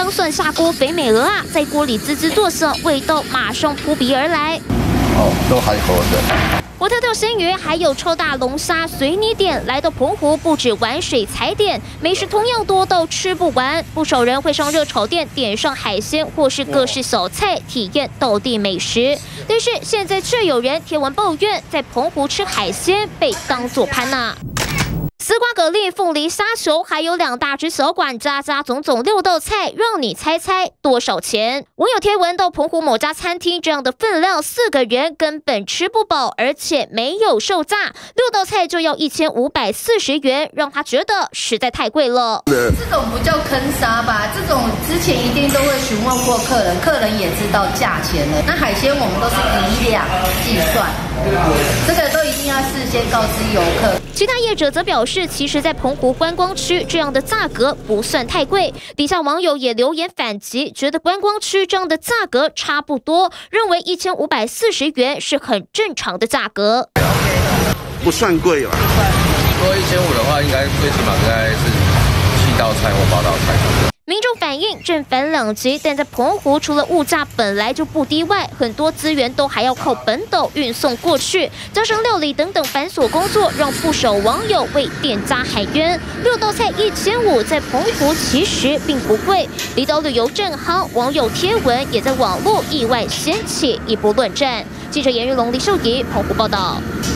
刚算下锅肥美鹅啊，在锅里滋滋作响，味道马上扑鼻而来。 都还活着。 活跳跳鲜鱼，还有超大龙虾随你点。来到澎湖，不止玩水踩点，美食同样多到吃不完。不少人会上热炒店点上海鲜或是各式小菜，体验道地美食。但是现在却有人贴文抱怨，在澎湖吃海鲜被当作攀呐。丝瓜、蛤蜊、凤梨、虾球，还有2大只小管，加总6道菜，让你猜猜多少钱？网友贴文到澎湖某家餐厅，这样的分量4个人根本吃不饱，而且没有售价，6道菜就要1540元，让他觉得实在太贵了。 这种不叫坑杀吧？这种之前一定都会询问过客人，客人也知道价钱了。那海鲜我们都是以两计算，这个都一定要事先告知游客。 其他业者则表示，其实在澎湖观光区这样的价格不算太贵。底下网友也留言反击，觉得观光区这样的价格差不多，认为1540元是很正常的价格， 不算贵吧？ 说1500的话，应该最起码应该是7道菜或8道菜。 民众反映正反两极，但在澎湖除了物价本来就不低外，很多资源都还要靠本岛运送过去，加上料理等等繁琐工作，让不少网友为店家喊冤。6道菜1500，在澎湖其实并不贵。离岛旅游正夯，网友贴文也在网络意外掀起一波论战。记者严玉龙、李秀仪澎湖报道。